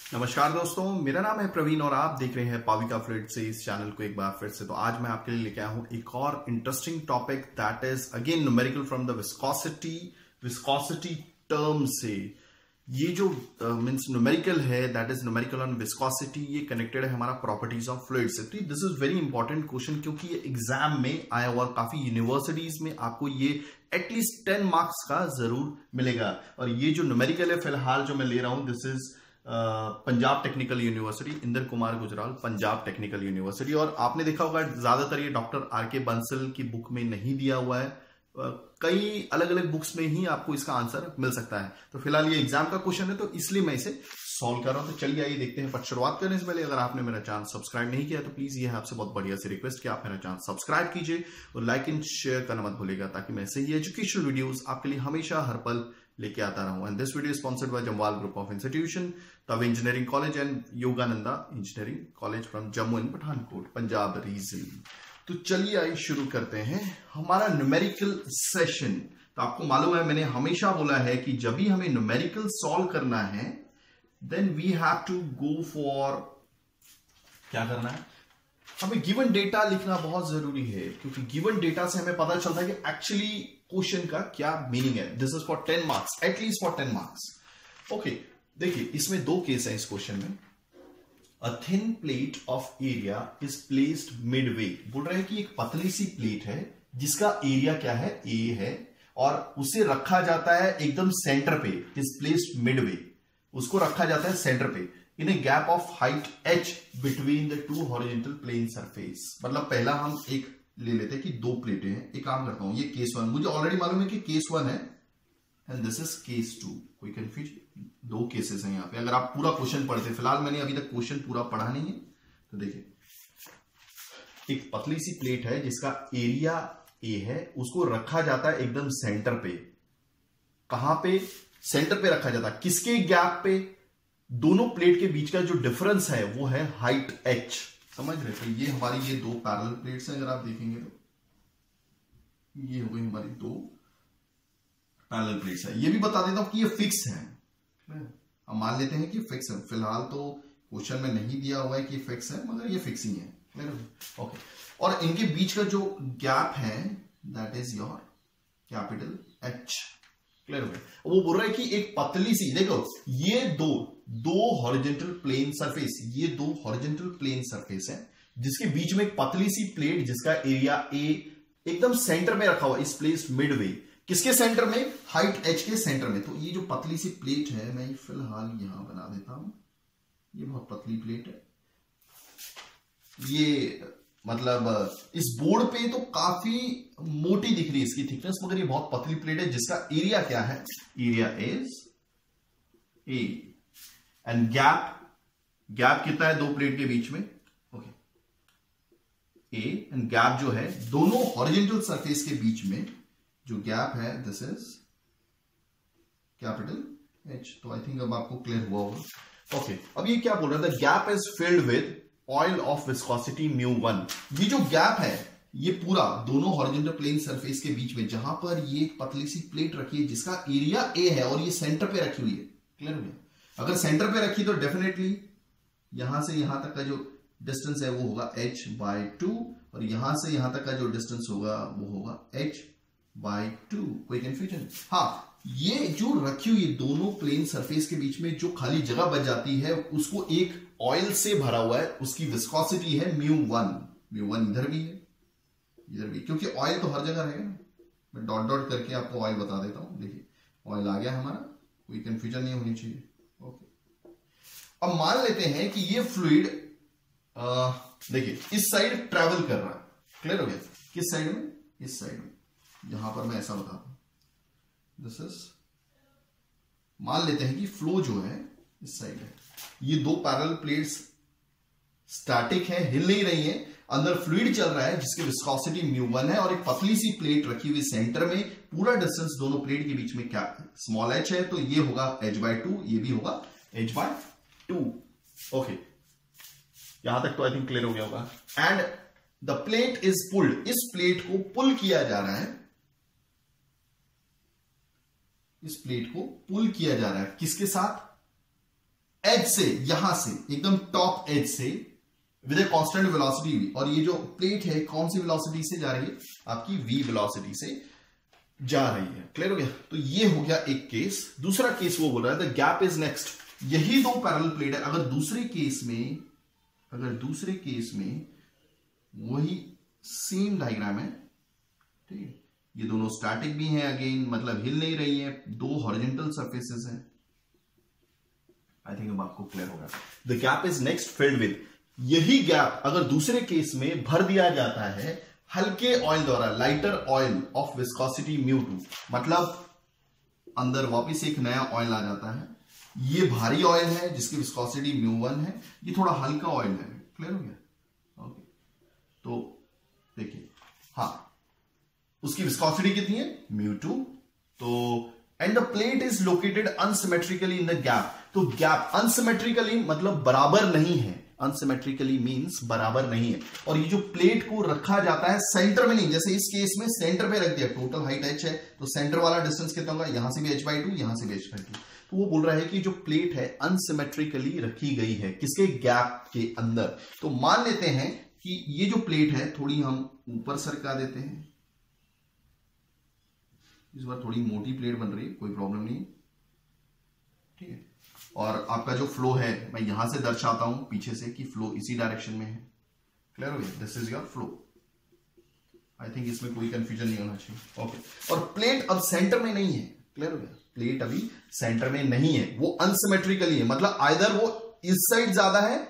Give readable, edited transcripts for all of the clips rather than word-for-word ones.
नमस्कार दोस्तों, मेरा नाम है प्रवीण और आप देख रहे हैं पाविका फ्लूइड से इस चैनल को एक बार फिर से। तो आज मैं आपके लिए लेके आया हूं एक और interesting topic that is again numerical from the viscosity term से। ये जो मींस न्यूमेरिकल है that is numerical on viscosity, ये कनेक्टेड है हमारा प्रॉपर्टीज ऑफ फ्लूइड से। तो this is very important question क्योंकि ये एग्जाम में आया हुआ, काफी यूनिवर्सिटीज में आपको ये एटलीस्ट 10 मार्क्स का जरूर मिलेगा। और ये जो न्यूमेरिकल है फिलहाल जो मैं ले रहा हूं this is Punjab technical university, Inder Kumar Gujral, Punjab technical university. और आपने देखा होगा ज्यादातर ये डॉक्टर आर के बंसल की बुक में नहीं दिया हुआ है, कई अलग अलग बुक्स में ही आपको इसका आंसर मिल सकता है। तो फिलहाल ये एग्जाम का क्वेश्चन है तो इसलिए मैं इसे सॉल्व कर रहा हूं। तो चलिए आइए देखते हैं। पर शुरुआत करने से पहले अगर आपने मेरा चैनल सब्सक्राइब नहीं किया तो प्लीज ये है आपसे बहुत बढ़िया सी रिक्वेस्ट कि आप मेरा चैनल सब्सक्राइब कीजिए और लाइक एंड शेयर करना मत भूलिएगा, ताकि मैं ऐसे ही एजुकेशनल वीडियोस आपके लिए हमेशा हर पल लेके आता रहूं। And this video sponsored by Jamwal group of institution, तवे engineering college and Yogananda engineering college from Jammu and Pathankot, Punjab region. तो चलिए आइए शुरू करते हैं हमारा न्यूमेरिकल सेशन। तो आपको मालूम है मैंने हमेशा बोला है कि जब भी हमें न्यूमेरिकल सॉल्व करना है then we have to go for, क्या करना है, हमें गिवन डेटा लिखना बहुत जरूरी है क्योंकि गिवन डेटा से हमें पता चलता है कि एक्चुअली क्वेश्चन का क्या मीनिंग है। This is for 10 marks, at least for 10 marks. Okay, देखिए इसमें दो केस है इस क्वेश्चन में। A thin plate of area is placed midway। बोल रहे हैं कि एक पतली सी प्लेट है जिसका एरिया क्या है, A है, और उसे रखा जाता है एकदम सेंटर पे, is placed midway, उसको रखा जाता है सेंटर पे in a gap of height h between the two horizontal plane surface. मतलब पहला हम एक ले लेते हैं कि दो प्लेटें हैं। एक काम करता हूं, ये केस 1 मुझे ऑलरेडी मालूम है कि केस 1 है एंड दिस इज केस 2। कोई कंफ्यूजन? दो केसेस हैं यहाँ पे। अगर आप पूरा क्वेश्चन पढ़ते, फिलहाल मैंने अभी तक क्वेश्चन पूरा पढ़ा नहीं है, तो देखिए एक पतली सी प्लेट है जिसका एरिया ए है, उसको रखा जाता है एकदम सेंटर पे। कहां पे? सेंटर पे रखा जाता है। किसके गैप पे? दोनों प्लेट के बीच का जो डिफरेंस है वो है हाइट h। समझ रहे? तो ये हमारी ये दो पैरेलल प्लेट्स हैं। अगर आप देखेंगे तो ये हो गई हमारी दो पैरेलल प्लेट्स है। ये भी बता देता हूं कि ये फिक्स है। हम मान लेते हैं कि फिक्स है। फिलहाल तो क्वेश्चन में नहीं दिया हुआ है कि फिक्स है, मगर ये फिक्स ही है। ओके, और इनके बीच का जो गैप है that is your capital H। Clear हो गया? वो बोल रहा है कि एक पतली सी, देखो ये दो हॉरिजॉन्टल प्लेन सरफेस, ये दो हॉरिजॉन्टल प्लेन सरफेस है जिसके बीच में एक पतली सी प्लेट जिसका एरिया A एकदम सेंटर में रखा हुआ, इस प्लेस मिडवे। किसके सेंटर में? हाइट h के सेंटर में। तो ये जो पतली सी प्लेट है मैं फिलहाल यहां बना देता हूं। ये बहुत पतली प्लेट है। ये मतलब इस बोर्ड पे तो काफी मोटी दिख रही है इसकी थिकनेस, मगर ये बहुत पतली प्लेट है जिसका एरिया क्या है? Area is A and gap कितना है दो प्लेट के बीच में? ओके, A एंड गैप जो है दोनों हॉरिजॉन्टल सरफेस के बीच में जो गैप है दिस इज कैपिटल H। तो आई थिंक अब आपको क्लियर हुआ होगा। ओके, अब ये क्या बोल रहा है? The gap is filled with oil of viscosity μ1। ये जो गैप है ये पूरा दोनों हॉरिजॉन्टल प्लेन सरफेस के बीच में, जहां पर ये पतली सी प्लेट रखी है जिसका एरिया A है और ये सेंटर पे रखी हुई है। क्लियर हो गया? अगर सेंटर पे रखी तो डेफिनेटली यहां से यहां तक का जो डिस्टेंस है वो होगा h/2 और यहां से यहां तक का जो डिस्टेंस होगा वो होगा h/2। कोई कंफ्यूजन? हाँ, ये जो रखी हुई दोनों प्लेन सरफेस के बीच में जो खाली जगह बच जाती है उसको एक ऑयल से भरा हुआ है, उसकी विस्कोसिटी है μ1। इधर भी है, इधर भी, क्योंकि ऑयल तो हर जगह रहेगा ना। मैं डॉट डॉट करके आपको ऑयल बता देता हूं। देखिए ऑयल आ गया हमारा, कोई कंफ्यूजन नहीं होनी चाहिए। ओके, अब मान लेते हैं कि ये फ्लूइड देखिए इस साइड ट्रेवल कर रहा है। क्लियर हो गया? किस साइड में? इस साइड में। यहां पर मैं ऐसा बताता हूं, दिस इज, मान लेते हैं कि फ्लो जो है इस साइड है। ये दो पैरेलल प्लेट्स स्टैटिक है, हिल नहीं रही है, अंदर फ्लूइड चल रहा है जिसकी विस्कोसिटी μ1 है और एक पतली सी प्लेट रखी हुई सेंटर में। पूरा डिस्टेंस दोनों प्लेट के बीच में क्या स्मॉल h है, तो ये होगा h/2, ये भी होगा h/2। ओके, यहां तक तो आई थिंक क्लियर हो गया होगा। And the plate is pulled, इस प्लेट को पुल किया जा रहा है, इस प्लेट को पुल किया जा रहा है। किसके साथ? एज से, यहां से एकदम टॉप एज से with a constant velocity v, और ये जो प्लेट है कौन सी वेलोसिटी से जा रही है, आपकी v वेलोसिटी से जा रही है। क्लियर हो गया? तो ये हो गया एक केस। दूसरा केस वो बोल रहा है द गैप इज नेक्स्ट, यही दो पैरेलल प्लेट है। अगर दूसरे केस में वही सेम डायग्राम है, ठीक है, ये दोनों स्टैटिक भी हैं, अगेन मतलब हिल नहीं रही है, दो हॉरिजॉन्टल सरफेसेस हैं। आई थिंक अब आपको क्लियर होगा। The gap is next filled with, यही गैप अगर दूसरे केस में भर दिया जाता है हल्के ऑयल द्वारा, लाइटर ऑयल ऑफ विस्कोसिटी μ2, मतलब अंदर वापस एक नया ऑयल आ जाता है। ये भारी ऑयल है जिसकी विस्कोसिटी μ1 है, ये थोड़ा हल्का ऑयल है। क्लियर हो गया? ओके, तो देखिए, हाँ, उसकी विस्कोसिटी कितनी है, μ2। तो and the plate is located unsymmetrically in the gap, तो गैप अनसिमेट्रिकली मतलब बराबर नहीं है, अनसिमेट्रिकली मींस बराबर नहीं है। और ये जो प्लेट को रखा जाता है सेंटर में नहीं, जैसे इस केस में सेंटर पे रख दिया, टोटल हाइट h है, तो सेंटर वाला डिस्टेंस कितना होगा, यहां से भी h/2, यहां से भी h/2। तो वो बोल रहा है कि जो प्लेट है अनसिमेट्रिकली रखी गई है, किसके, गैप के अंदर। तो मान लेते हैं कि ये जो प्लेट है थोड़ी हम ऊपर सरका देते हैं, इस बार थोड़ी मोटी प्लेट बन रही है, कोई प्रॉब्लम नहीं, ठीक है। और आपका जो फ्लो है मैं यहां से दर्शाता हूं पीछे से कि फ्लो इसी डायरेक्शन में है। क्लियर हो गया? This is your flow. I think इसमें कोई कंफ्यूजन नहीं होना चाहिए। ओके, और प्लेट अब सेंटर में नहीं है। क्लियर हो गया? प्लेट अभी सेंटर में नहीं है, वो अनसिमेट्रिकली है, मतलब आइदर वो इस साइड ज्यादा है,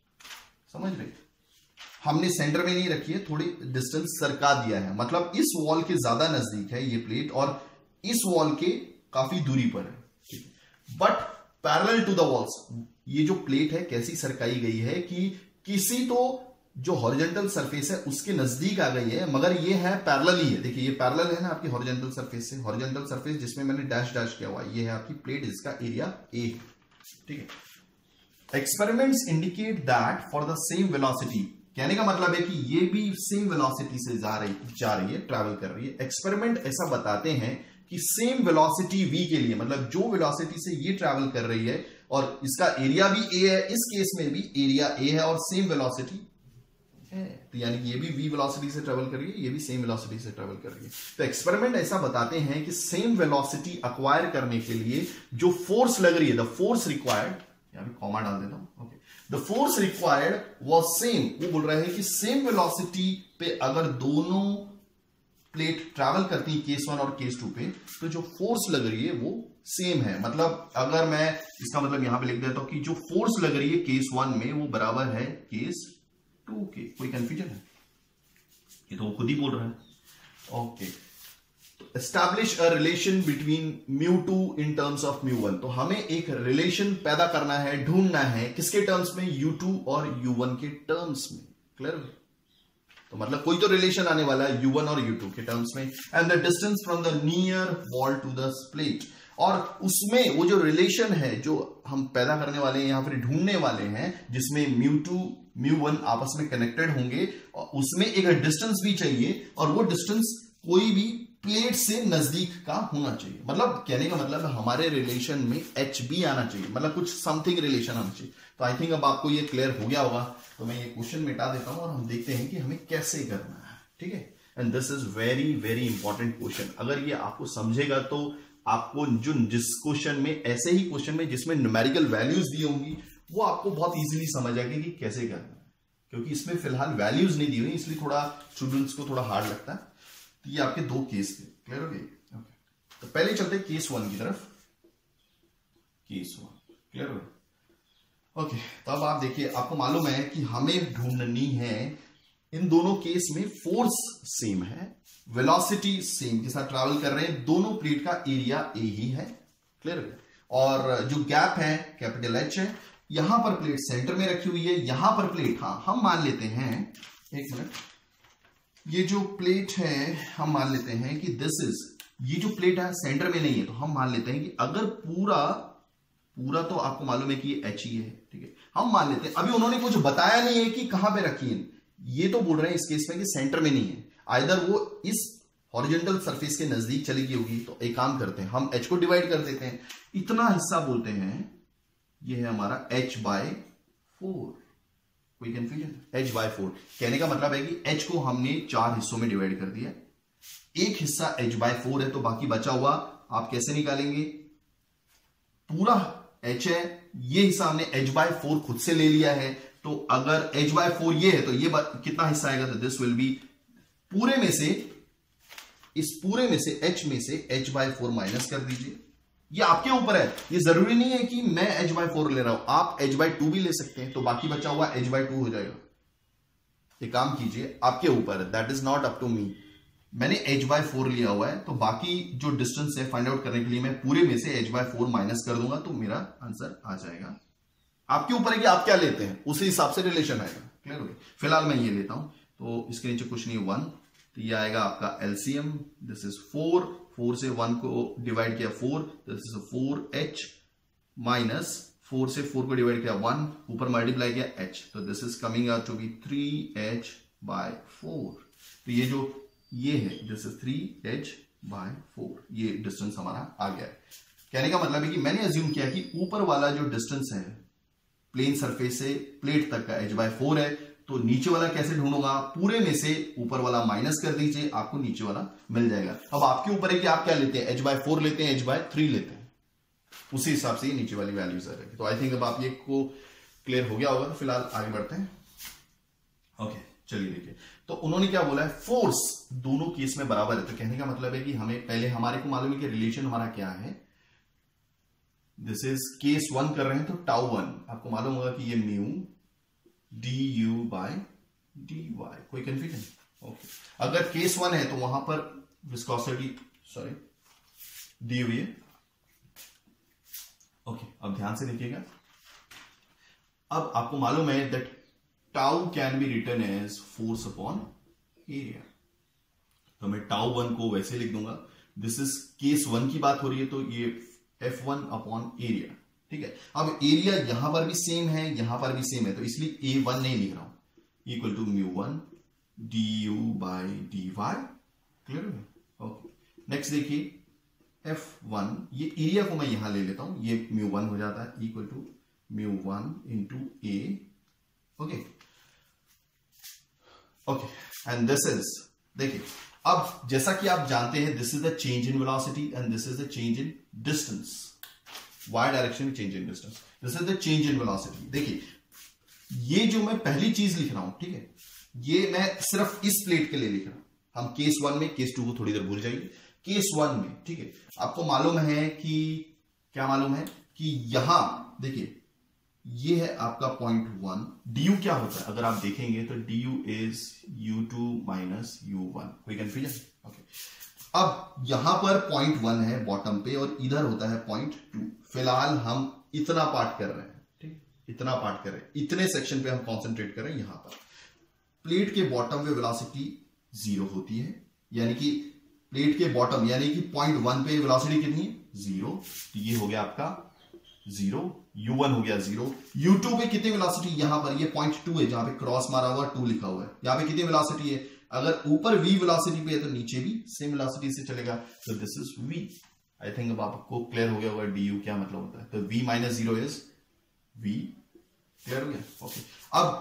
समझ रहे, हमने सेंटर में नहीं रखी है, थोड़ी डिस्टेंस सरका दिया है, मतलब इस वॉल के ज्यादा नजदीक है ये प्लेट और इस वॉल के काफी दूरी पर है, but parallel to the walls. ये जो प्लेट है कैसी सरकाई गई है कि किसी तो जो हॉरिजॉन्टल सरफेस है उसके नजदीक आ गई है, मगर ये है पैरेलल ही है। देखिए ये पैरेलल है ना आपकी हॉरिजॉन्टल सरफेस से, हॉरिजॉन्टल सरफेस जिसमें मैंने डैश डैश किया हुआ, ये है आपकी प्लेट जिसका एरिया ए है, ठीक है। Experiments indicate that for the same velocity, कहने का मतलब है कि ये भी सेम वेलोसिटी से जा रही है, ट्रैवल कर रही है। एक्सपेरिमेंट ऐसा बताते हैं कि सेम वेलोसिटी v के लिए, मतलब जो वेलोसिटी से ये ट्रैवल कर रही है और इसका एरिया भी a है, इस केस में भी एरिया a है और सेम वेलोसिटी है, तो यानी कि ये भी v वेलोसिटी से ट्रैवल कर रही है, ये भी सेम वेलोसिटी से ट्रैवल कर रही है। तो एक्सपेरिमेंट ऐसा बताते हैं कि सेम वेलोसिटी अक्वायर करने के लिए जो फोर्स लग रही है, द फोर्स रिक्वायर्ड, यहां पे कॉमा डाल देता हूं, okay, the force required was same. वो बोल रहा है कि सेम वेलोसिटी पे अगर दोनों प्लेट ट्रैवल करती है केस 1 और केस 2 पे, तो जो फोर्स लग रही है वो सेम है। मतलब अगर मैं इसका मतलब यहां पे लिख देता हूं कि जो फोर्स लग रही है केस 1 में वो बराबर है केस 2 के। कोई कंफ्यूजन है? ये तो वो खुद ही बोल रहा है। Okay, establish a relation between μ2 in terms of μ1। तो हमें एक रिलेशन पैदा करना है, ढूंढना है, किसके टर्म्स में, u2 और u1 के टर्म्स में। क्लियर? तो मतलब कोई तो रिलेशन आने वाला है u1 और u2 के टर्म्स में। And the distance from the near wall to the plate, और उसमें वो जो रिलेशन है जो हम पैदा करने वाले हैं या फिर ढूंढने वाले हैं, जिसमें μ2 μ1 आपस में कनेक्टेड होंगे, और उसमें एक डिस्टेंस भी चाहिए, और वो डिस्टेंस कोई भी प्लेट से नजदीक का होना चाहिए। मतलब कहने का मतलब हमारे रिलेशन में एच भी आना चाहिए, मतलब कुछ समथिंग रिलेशन आना चाहिए। तो आई थिंक अब आपको ये क्लियर हो गया होगा। तो मैं ये क्वेश्चन मिटा देता हूं और हम देखते हैं कि हमें कैसे करना है, ठीक है। And this is very very important question. अगर ये आपको समझेगा तो आपको जो जिस क्वेश्चन में, ऐसे ही क्वेश्चन में जिसमें न्यूमेरिकल वैल्यूज दी होंगी, वो आपको बहुत इजीली समझ आएगी कि कैसे करना है, क्योंकि इसमें फिलहाल वैल्यूज नहीं दी हुई, इसलिए थोड़ा स्टूडेंट्स को थोड़ा हार्ड लगता है। तो ये आपके दो केस थे। क्लियर हो गए? ओके, तो पहले चलते हैं केस 1 की तरफ। केस 1 क्लियर हो? ओके, तो अब आप देखिए, आपको मालूम है कि हमें ढूंढनी है, इन दोनों केस में फोर्स सेम है, वेलोसिटी सेम के साथ ट्रैवल कर रहे हैं, दोनों प्लेट का एरिया ए ही है। क्लियर है? और जो गैप है कैपिटल एच है, यहां पर प्लेट सेंटर में रखी हुई है, यहां पर प्लेट, हाँ हम मान लेते हैं, एक मिनट, ये जो प्लेट है हम मान लेते हैं कि दिस इज, ये जो प्लेट है सेंटर में नहीं है, तो हम मान लेते हैं कि अगर पूरा तो आपको मालूम है कि ये एच ही है, ठीक है, हम मान लेते हैं, अभी उन्होंने कुछ बताया नहीं है कि कहां पे रखी है, ये तो बोल रहे हैं इस केस में कि सेंटर में नहीं है, आइदर वो इस हॉरिजॉन्टल सरफेस के नजदीक चली गई होगी। तो एक काम करते हैं, हम एच को डिवाइड कर देते हैं, इतना हिस्सा बोलते हैं ये है हमारा h/4। कोई कंफ्यूजन? h/4 कहने का मतलब है कि h को हमने 4 हिस्सों में डिवाइड कर दिया, एक हिस्सा h/4 है, तो बाकी बचा हुआ आप कैसे निकालेंगे? पूरा h है, ये हिस्सा हमने h/4 खुद से ले लिया है, तो अगर h/4 ये है तो ये कितना हिस्सा आएगा? तो दिस विल बी पूरे में से, इस पूरे में से h में से h/4 माइनस कर दीजिए। ये आपके ऊपर है, ये जरूरी नहीं है कि मैं h/4 ले रहा हूं, आप h/2 भी ले सकते हैं, तो बाकी बचा हुआ h/2 हो जाएगा। एक काम कीजिए, आपके ऊपर है, that is not up to me. मैंने h/4 लिया हुआ है, तो बाकी जो डिस्टेंस है फाइंड आउट करने के लिए मैं पूरे में से h/4 माइनस कर दूंगा, तो मेरा आंसर आ जाएगा। आपके ऊपर है कि आप क्या लेते हैं, उसी हिसाब से रिलेशन आएगा। क्लियर हो गया? फिलहाल मैं ये लेता हूं, तो इसके नीचे कुछ नहीं 1, तो ये आएगा आपका एलसीएम, दिस इज 4 से 1 को डिवाइड किया 4, दिस इज 4h माइनस 4 से 4 को डिवाइड किया 1, ऊपर मल्टीप्लाई किया h, तो this is coming out to be 3h/4। तो ये जो ये है, दिस इज 3h/4, ये डिस्टेंस हमारा आ गया है। कहने का मतलब है कि मैंने अज्यूम किया कि ऊपर वाला जो डिस्टेंस है प्लेन सरफेस से प्लेट तक का h/4 है, तो नीचे वाला कैसे ढूंढूंगा? पूरे में से ऊपर वाला माइनस कर दीजिए, आपको नीचे वाला मिल जाएगा। अब आपके ऊपर है कि आप क्या लेते हैं, h/4 लेते हैं, h/3 लेते हैं, उसी हिसाब से ये नीचे वाली वैल्यूज आ जाएगी। तो आई थिंक अब आप ये को क्लियर हो गया होगा। फिलहाल आगे बढ़ते हैं। ओके, चलिए देखिए, तो उन्होंने क्या बोला है, फोर्स दोनों केस में बराबर है। तो कहने का मतलब है कि हमें पहले हमारे को मालूम है कि रिलेशन हमारा क्या है। दिस इज केस 1 कर रहे हैं, तो τ1 आपको मालूम होगा कि ये म्यू du/dy। कोई कंफ्यूजन? ओके, अगर केस 1 है तो वहां पर विस्कोसिटी दी हुई है। ओके, अब ध्यान से देखिएगा। अब आपको मालूम है that tau can be return as force upon area, तो मैं τ1 को वैसे लिख दूंगा। दिस इज केस 1 की बात हो रही है, तो ये F1 अपॉन एरिया। ठीक है, अब एरिया यहां पर भी सेम है, यहां पर भी सेम है, तो इसलिए A1 नहीं लिख रहा हूं, इक्वल टू μ1 du/dy। क्लियर है? ओके, नेक्स्ट देखिए F1, ये एरिया को मैं यहां ले लेता हूं, ये μ1 हो जाता है, equal to μ1 into A। Okay okay, and this is, देखिए अब जैसा कि आप जानते हैं, this is the change in velocity and this is the change in distance, y direction में change in distance, this is the change in velocity. देखिए ये जो मैं पहली चीज लिख रहा हूं, ठीक है, ये मैं सिर्फ इस प्लेट के लिए लिख रहा हूं। हम केस 1 में, केस 2 को थोड़ी देर भूल जाइए। केस 1 में, ठीक है, आपको मालूम है कि क्या मालूम है कि यहां देखिए ये है आपका पॉइंट 1। du क्या होता है अगर आप देखेंगे तो du is u2 minus u1। कोई कंफ्यूजन? ओके, अब यहां पर पॉइंट 1 है बॉटम पे और इधर होता है पॉइंट 2। फिलहाल हम इतना पार्ट कर रहे हैं, ठीक, इतना पार्ट कर रहे हैं, इतने सेक्शन पे हम कॉन्सेंट्रेट कर रहे हैं। यहां पर प्लेट के बॉटम पे वेलोसिटी 0 होती है, यानी कि प्लेट के बॉटम यानी कि पॉइंट 1 पे वेलोसिटी कितनी है? 0। तो ये हो गया आपका 0, u1 हो गया 0। u2 पे कितनी वेलोसिटी? यहां पर ये पॉइंट 2 है, जहां पे क्रॉस मारा हुआ 2 लिखा हुआ है, यहां पे कितनी वेलोसिटी है? अगर ऊपर v वेलोसिटी पे है तो नीचे भी सेम वेलोसिटी से चलेगा, तो this is v। I think अब आपको क्लियर हो गया होगा du क्या मतलब होता है। तो v minus 0 is v। Clear हो गया? ओके, अब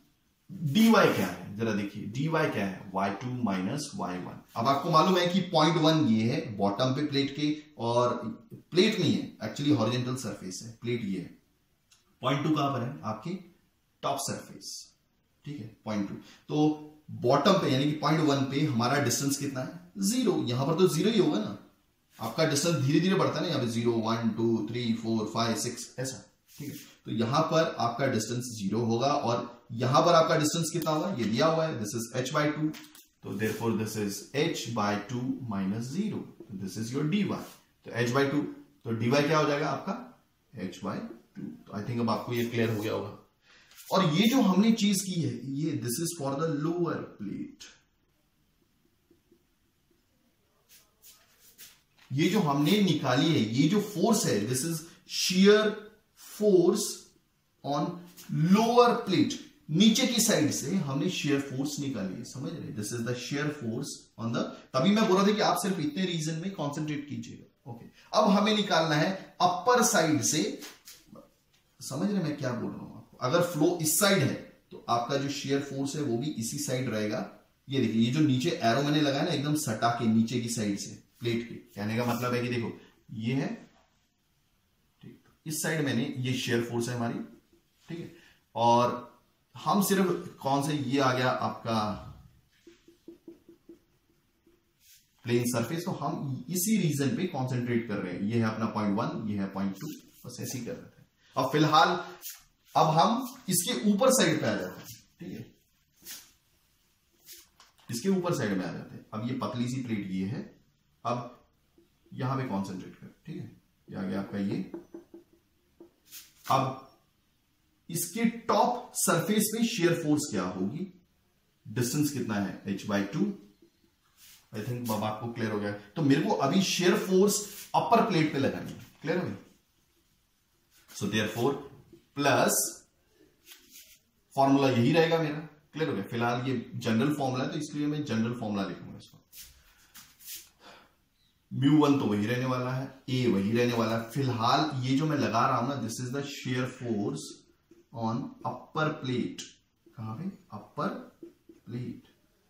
dy क्या है जरा देखिए, dy क्या है? y2 minus y1। अब आपको मालूम है कि पॉइंट 1 ये है बॉटम पे प्लेट के, और प्लेट नहीं है एक्चुअली, हॉरिजॉन्टल सरफेस है, प्लेट ये है। पॉइंट 2 कहां पर है? आपकी टॉप सरफेस, ठीक है, पॉइंट 2। तो बॉटम पे यानी कि पॉइंट 1 पे हमारा डिस्टेंस कितना है? 0। यहां पर तो 0 ही होगा ना, आपका डिस्टेंस धीरे धीरे बढ़ता है ना, यहाँ पे 0 1 2 3 4 5 6 ऐसा, ठीक है। तो यहां पर आपका डिस्टेंस 0 होगा और यहां पर आपका डिस्टेंस कितना होगा? ये दिया हुआ है, दिस इज h/2, तो therefore this is h/2 minus 0, this is your dy। तो h/2, तो dy क्या हो जाएगा आपका? h/2। तो आई थिंक अब आपको ये क्लियर हो गया होगा। और ये जो हमने चीज की है, ये this is for the lower plate. ये जो हमने निकाली है, ये जो फोर्स है, this is shear force on lower plate. नीचे की साइड से हमने शेयर फोर्स निकाली है, समझ रहे? This is the shear force on the, तभी मैं बोल रहा था कि आप सिर्फ इतने रीजन में कॉन्सेंट्रेट कीजिएगा। ओके, अब हमें निकालना है अपर साइड से समझ रहे मैं क्या बोल रहा हूं आपको? अगर फ्लो इस साइड है तो आपका जो शेयर फोर्स है वो भी इसी साइड रहेगा। ये देखिए, ये जो नीचे एरो मैंने लगाया ना एकदम सटा के नीचे की साइड से प्लेट के, कहने का मतलब है कि देखो ये है, ठीक, इस साइड मैंने, ये शेयर फोर्स है हमारी, ठीक है, और हम सिर्फ कौन से, ये आ गया आपका प्लेन सरफेस, तो हम इसी रीजन पे कंसंट्रेट कर रहे हैं। ये है अपना पॉइंट 1, ये है पॉइंट 2, बस ऐसे ही कर रहे थे। अब फिलहाल अब हम इसके ऊपर साइड पे आ जाते हैं, ठीक है, इसके ऊपर साइड में आ जाते हैं। अब ये पतली सी प्लेट ये है, अब यहां पे कंसंट्रेट कर, ठीक है, ये आ गया आपका ये। अब इसके टॉप सरफेस पे शेयर फोर्स क्या होगी, डिस्टेंस कितना है h/2, आई थिंक बाबा आपको क्लियर हो गया। तो मेरे को अभी शेयर फोर्स अपर प्लेट पे लगानी है, क्लियर हो गया? सो देयरफॉर प्लस फॉर्मूला यही रहेगा मेरा, क्लियर हो गया? फिलहाल ये जनरल फॉर्मूला है तो इसलिए मैं जनरल फॉर्मूला लिखूंगा इसको। μ1 तो वही रहने वाला है, ए वही रहने वाला है। फिलहाल ये जो मैं लगा रहा हूं ना, this is the shear force on upper plate. कहां पे? Upper plate.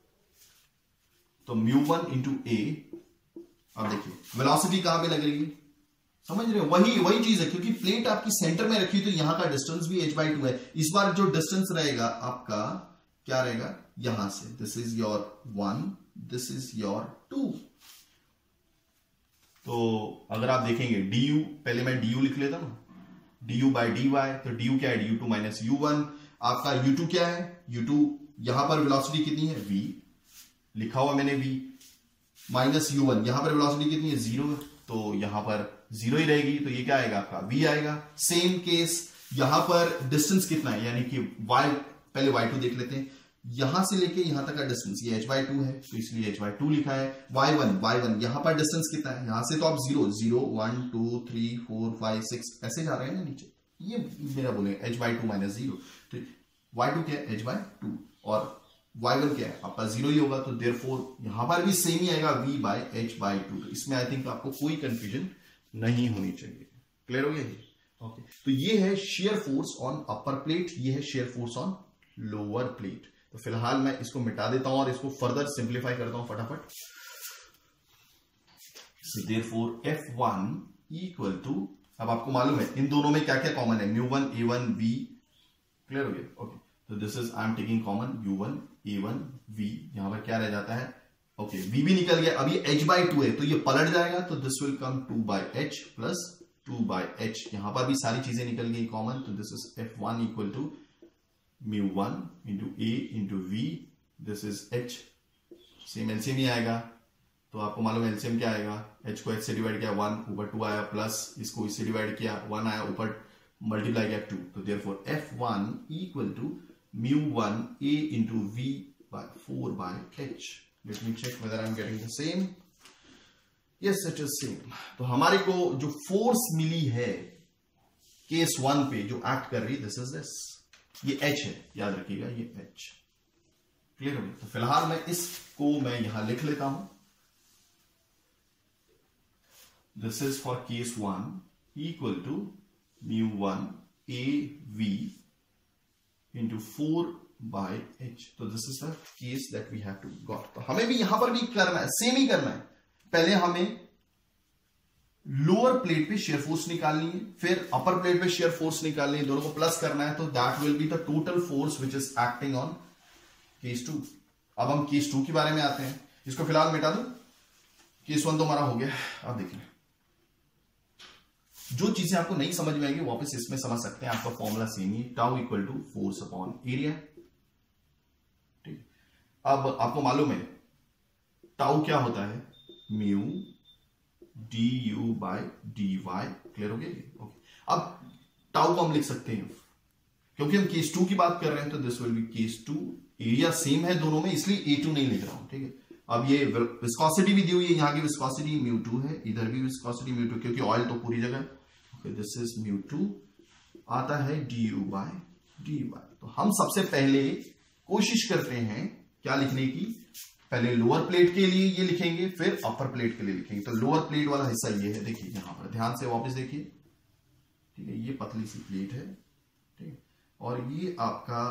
तो μ1 इंटू ए। अब देखिए वेलोसिटी कहां पे लगेगी, समझ रहे हो? वही चीज है, क्योंकि प्लेट आपकी सेंटर में रखी तो यहां का डिस्टेंस भी h/2 है। इस बार जो डिस्टेंस रहेगा आपका क्या रहेगा, यहां से, this is your 1, this is your 2। तो अगर आप देखेंगे du, पहले मैं du लिख लेता हूं, du/dy, तो du क्या है, u2 माइनस u1। आपका u2 क्या है, u2 यहां पर वेलोसिटी कितनी है, v, लिखा हुआ मैंने v, माइनस u1, यहां पर वेलोसिटी कितनी है, 0, तो यहां पर 0 ही रहेगी, तो ये क्या आएगा आपका v आएगा। सेम केस यहां पर डिस्टेंस कितना है, यानी कि y, पहले y2 देख लेते हैं, यहां से लेके यहां तक का डिस्टेंस ये h/2 है, तो इसलिए h/2 लिखा है। y1 यहां पर डिस्टेंस कितना है, यहां से तो आप 0 0 1 2 3 4 5 6 ऐसे जा रहे हैं ना नीचे, ये मेरा बोले h/2 माइनस 0, तो y2 क्या है, h/2, और y1 क्या है आपका 0 ही होगा, तो देयरफॉर यहां पर भी सेम ही आएगा v/h/2। तो इसमें आई थिंक आपको कोई कंफ्यूजन नहीं होनी चाहिए, क्लियर हो गया ये? ओके, तो ये है shear force on upper plate, ये है shear force on lower plate. तो फिलहाल मैं इसको मिटा देता हूं और इसको फर्दर सिंप्लीफाई करता हूं फटाफट। So therefore F1 equal to, अब आपको मालूम है इन दोनों में क्या क्या कॉमन है, μ1 a1 v, क्लियर हो गया? ओके, तो this is I am taking common u1 a1 v, यहां पर क्या रह जाता है, ओके, v भी निकल गया। अब ये h/2 है तो ये पलट जाएगा, तो this will come 2/h plus 2/h, यहां पर भी सारी चीजें निकल गई कॉमन, तो this is F1 equal to μ1 into a into v, this is h, same LCM ही आएगा, तो आपको मालूम है एलसीएम क्या आएगा, h को h से डिवाइड किया 1, ऊपर 2 आया, प्लस इसको इससे डिवाइड किया 1 आया, ऊपर मल्टीप्लाई किया 2, तो therefore F1 equal to μ1 a into v by 4/h। Let me check whether I am getting the same. Yes, it is same. तो हमारे को जो फोर्स मिली है केस 1 पे जो एक्ट कर रही, दिस इज दिस, ये h है, याद रखिएगा ये h, क्लियर हो गया? तो फिलहाल मैं इसको मैं यहां लिख लेता हूं, this is for case 1 equal to μ1 a v into 4/h। तो this is the case that we have to got. तो हमें भी यहां पर भी करना है, सेम ही करना है। पहले हमें लोअर प्लेट पे शेयर फोर्स निकालनी है, फिर अपर प्लेट पे शेयर फोर्स निकालनी है, दोनों को प्लस करना है, तो that will be the total force which is acting on case 2। अब हम केस 2 के बारे में आते हैं, इसको फिलहाल मिटा दो, केस 1 तो हमारा हो गया। अब देखिए जो चीजें आपको नहीं समझ में आएंगी वापस इसमें समझ सकते हैं, आपका फॉर्मूला सेम ही, tau equal to force upon area, ठीक। अब आपको मालूम है टाउ क्या होता है, म्यू du/dy, क्लियर हो गया? ओके, अब टाउ को हम लिख सकते हैं, क्योंकि हम केस 2 की बात कर रहे हैं, तो this will be case 2, area same है दोनों में, इसलिए A2 नहीं लिख रहा हूं, ठीक है। अब ये विस्कोसिटी भी दी हुई है, यहां की विस्कोसिटी μ2 है, इधर भी विस्कोसिटी μ2, क्योंकि ऑयल तो पूरी जगह, ओके, दिस इज μ2, आता है du/dy। तो हम सबसे पहले कोशिश करते हैं क्या लिखने की, पहले लोअर प्लेट के लिए ये लिखेंगे, फिर अपर प्लेट के लिए लिखेंगे। तो लोअर प्लेट वाला हिस्सा ये है, देखिए यहां पर ध्यान से वापस देखिए, ठीक है, ये पतली सी प्लेट है, ठीक है, और ये आपका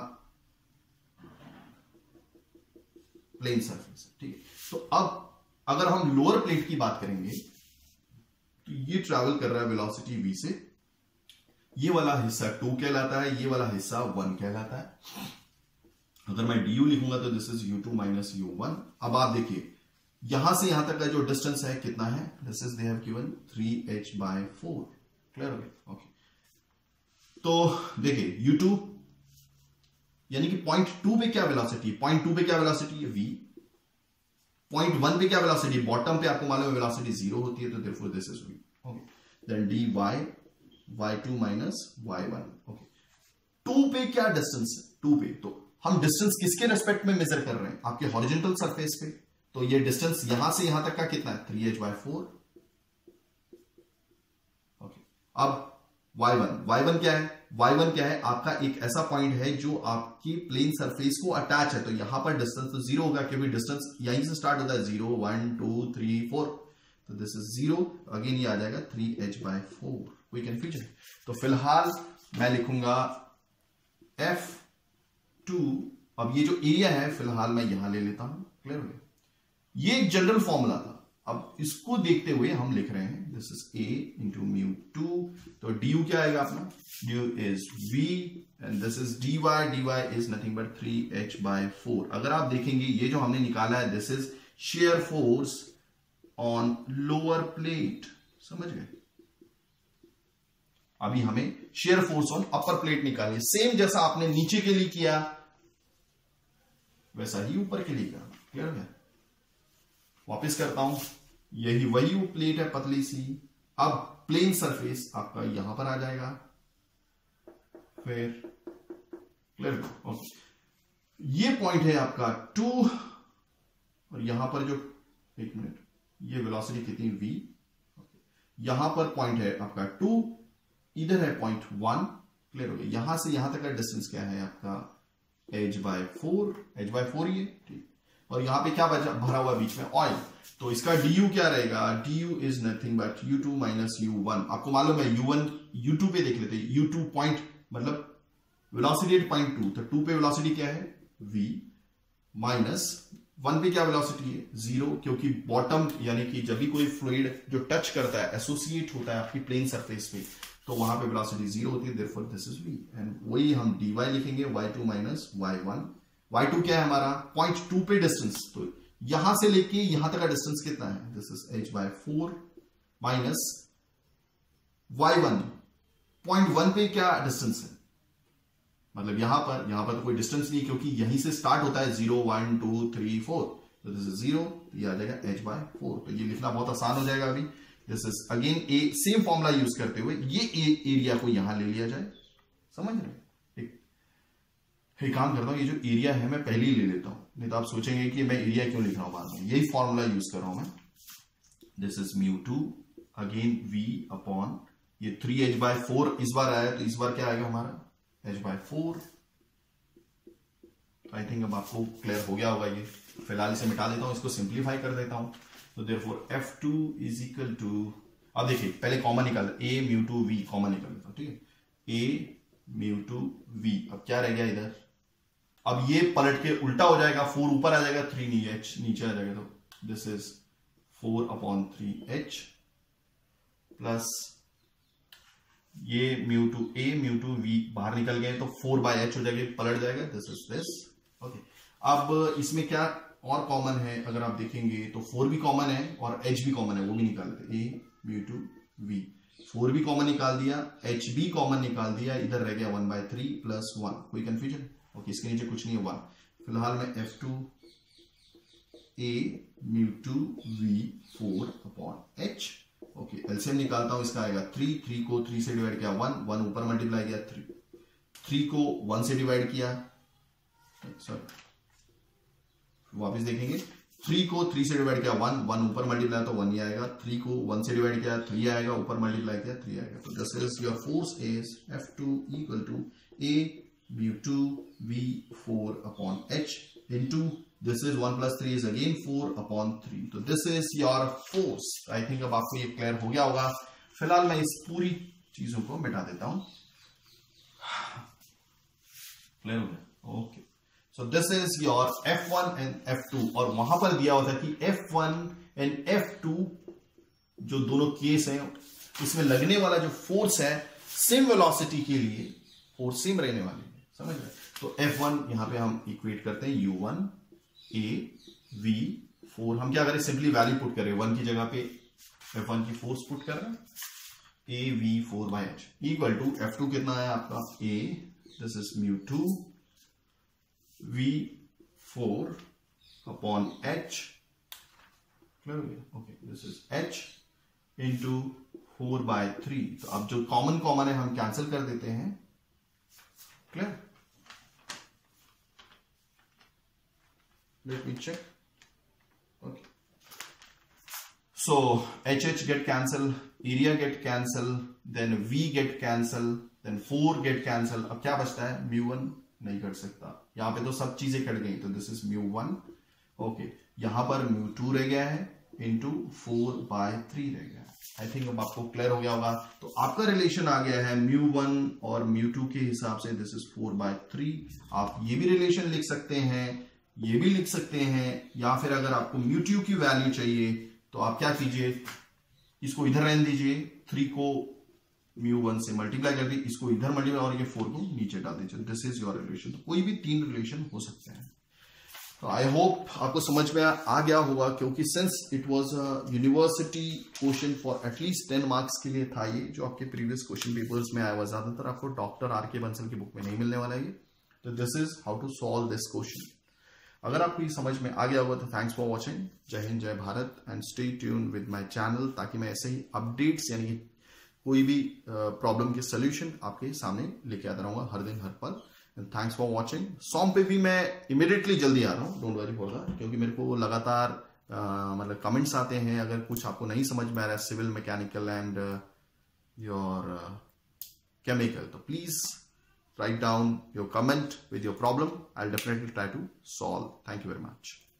प्लेन सरफेस है, ठीक है। तो अब अगर हम लोअर प्लेट की बात करेंगे तो ये ट्रैवल कर रहा है वेलोसिटी v से, ये वाला हिस्सा 2 कहलाता है, ये वाला हिस्सा 1 कहलाता है। अगर मैं du लिखूंगा तो this is u2 minus u1। अब आप देखिए यहां से यहां तक का जो डिस्टेंस है कितना है, this is they have given 3h/4। Clear हो गया? ओके, तो देखिए u2 यानी कि पॉइंट 2 पे क्या वेलोसिटी, पॉइंट 2 पे क्या वेलोसिटी है v, पॉइंट 1 पे क्या वेलोसिटी, बॉटम पे आपको मालूम है वेलोसिटी 0 होती है, तो therefore this is v। Okay, then dy y2 minus y1। Okay, 2 पे क्या डिस्टेंस है, 2 पे, तो हम डिस्टेंस किसके रेस्पेक्ट में मेजर कर रहे हैं, आपके हॉरिजॉन्टल सरफेस पे, तो ये डिस्टेंस यहां से यहां तक का कितना है, 3h/4। ओके, अब y1 क्या है, y1 क्या है, आपका एक ऐसा पॉइंट है जो आपकी प्लेन सरफेस को अटैच है, तो यहां पर डिस्टेंस तो 0 होगा क्योंकि डिस्टेंस यहीं से स्टार्ट होता है, 0 1 2 3 4, तो दिस इज 0, अगेन ये आ जाएगा 3h/4। कोई कंफ्यूजन? तो फिलहाल मैं लिखूंगा F2। अब ये जो एरिया है फिलहाल मैं यहां ले लेता हूं। क्लियर हो गया? ये एक जनरल फॉर्मूला था, अब इसको देखते हुए हम लिख रहे हैं दिस इज a इंटू μ2, तो du क्या आएगा अपना, du is v and this is dy is nothing but 3h/4। अगर आप देखेंगे ये जो हमने निकाला है this is shear force on lower plate, समझ गए? अभी हमें shear force on upper plate निकालिए, सेम जैसा आपने नीचे के लिए किया वैसा ही ऊपर के लिए किया। क्लियर है? वापस करता हूं, यही वही प्लेट है पतली सी, अब प्लेन सरफेस आपका यहां पर आ जाएगा, फिर क्लियर? ओके, ये पॉइंट है आपका 2 और यहां पर जो, एक मिनट, ये वेलोसिटी कितनी v, यहां पर पॉइंट है आपका 2, इधर है पॉइंट 1। क्लियर हो गया? यहां से यहां तक का डिस्टेंस क्या है आपका h/4 ये, ठीक। और यहां पे क्या भरा हुआ बीच में, ऑयल, तो इसका du क्या रहेगा, du is nothing but u2 minus u1। आपको मालूम है u1 u2 पे देख लेते हैं, u2 पॉइंट मतलब वेलोसिटी एट पॉइंट 2, तो 2 पे वेलोसिटी क्या है v, माइनस 1 पे क्या वेलोसिटी है 0, क्योंकि बॉटम यानी कि जब भी कोई फ्लूइड जो टच करता है, एसोसिएट होता है आपकी प्लेन सरफेस पे, तो वहां पे वेलोसिटी 0 होती है, therefore this is v। And वही हम dy लिखेंगे y2 माइनस y1। y2 क्या है हमारा, पॉइंट 2 पे डिस्टेंस, तो यहां से लेके यहां तक का डिस्टेंस कितना है, this is h/4 minus y1, point 1 पे क्या डिस्टेंस है, मतलब यहां पर तो कोई डिस्टेंस नहीं क्योंकि यहीं से स्टार्ट होता है 0 1 2 3 4, तो दिस इज 0, ये आ जाएगा h/4। तो ये लिखना बहुत आसान हो जाएगा। अभी this is again a same formula use करते हुए ये एरिया को यहां ले लिया जाए, समझ रहे? एक काम करता हूं, ये जो एरिया है मैं पहले ही ले लेता हूं, नहीं तो आप सोचेंगे कि मैं एरिया क्यों लिख रहा हूं बाद में, यही फॉर्मूला यूज कर रहा हूं मैं। This is μ2 again v upon ये 3h/4 इस बार आया, तो इस बार क्या आएगा हमारा h/4। आई थिंक अब आपको क्लियर हो गया होगा ये। फिलहाल इसे मिटा देता हूं, इसको सिंप्लीफाई कर देता हूं, तो therefore F2 is equal to, अब देखिए पहले कॉमन निकाल, a μ2 v कॉमन निकाल देता हूं, ठीक है, a μ2 v। अब क्या रह गया इधर, अब ये पलट के उल्टा हो जाएगा, 4 ऊपर आ जाएगा, 3 नीचे आ जाएगा, तो दिस इज 4/3h प्लस ये μ2 a μ2 v बाहर निकल गए तो 4/h हो जाएगा, पलट जाएगा, दिस इज दिस। ओके, अब इसमें क्या और कॉमन है, अगर आप देखेंगे तो 4 भी कॉमन है और h भी कॉमन है, वो भी निकाल लेते, a μ2 v, 4 भी कॉमन निकाल दिया, h भी कॉमन निकाल दिया, इधर रह गया 1/3 प्लस 1। कोई कंफ्यूजन? ओके, इसके नीचे कुछ नहीं है 1। फिलहाल मैं F2 a μ2 v 4/h, okay, LCM निकालता हूं, इसका आएगा 3 को 3 से डिवाइड किया 1 ऊपर मल्टीप्लाई किया 3 को 1 से डिवाइड किया, सॉरी वापस देखेंगे, 3 को 3 से डिवाइड किया 1 ऊपर मल्टीप्लाई तो 1 ही आएगा, 3 को 1 से डिवाइड किया 3 आएगा, ऊपर मल्टीप्लाई किया 3 आएगा, तो this is your force is F2 equal to a μ2 v 4/h into this is 1 plus 3 is again 4/3, तो this is your force. I think अब आपको ये क्लियर हो गया होगा। फिलहाल मैं इस पूरी चीजों को मिटा देता हूं। क्लियर हो गया? Okay, so this is your F1 and F2, और वहां पर दिया होता है कि F1 एंड F2 जो दोनों केस हैं इसमें लगने वाला जो फोर्स है सेम वेलोसिटी के लिए फोर्स सेम रहने वाली है, समझ रहे? तो F1 यहां पे हम इक्वेट करते हैं U1 A V4। हम क्या करें, सिंपली वैल्यू पुट करें, 1 की जगह पे F1 की फोर्स पुट कर रहे हैं, A V4/H equal to F2 कितना है आपका A, this is μ2 V4 upon H, clear हो गया? Okay, this is H into 4/3। तो अब जो कॉमन है हम कैंसिल कर देते हैं, clear? Let me check. Okay, so HH get cancel, area get cancel, then V get cancel, then 4 get cancel। अब क्या बचता है, μ1 नहीं कट सकता, यहां पे तो सब चीजें कट गई, तो दिस इज μ1। ओके, यहां पर μ2 रह गया है इंटू 4/3 रह गया है। आई थिंक अब आपको क्लियर हो गया होगा। तो आपका रिलेशन आ गया है μ1 और μ2 के हिसाब से, दिस इज 4/3। आप ये भी रिलेशन लिख सकते हैं, ये भी लिख सकते हैं, या फिर अगर आपको μ2 की वैल्यू चाहिए तो आप क्या कीजिए, इसको इधर रहने दीजिए, 3 को μ1 से मल्टीप्लाई कर दीजिए, इसको इधर मल्टीप्लाई और ये 4 को नीचे डाल दीजिए। This is your relation. तो कोई भी 3 रिलेशन हो सकते हैं। तो आई होप आपको समझ में आ गया होगा, क्योंकि since it was a university question for at least 10 marks के लिए था ये, जो आपके प्रीवियस क्वेश्चन पेपर्स में आया हुआ, ज्यादातर आपको डॉक्टर आर के बंसल की बुक में नहीं मिलने वाला है। तो this is how to solve this question. अगर आपको ये समझ में आ गया होगा तो थैंक्स फॉर वॉचिंग। जय हिंद, जय Bharat, and stay tune with my channel, ताकि मैं ऐसे ही अपडेट्स यानी कि कोई भी प्रॉब्लम के सोल्यूशन आपके सामने लेके आता रहूंगा हर दिन, हर पल। And thanks for watching. Song पे भी मैं इमिडिएटली जल्दी आ रहा हूँ, डोंट वरी फॉर दैट, क्योंकि मेरे को लगातार मतलब कमेंट्स आते हैं, अगर कुछ आपको नहीं समझ में आ रहा है civil, mechanical and your chemical, तो please write down your comment with your problem. I'll definitely try to solve. Thank you very much.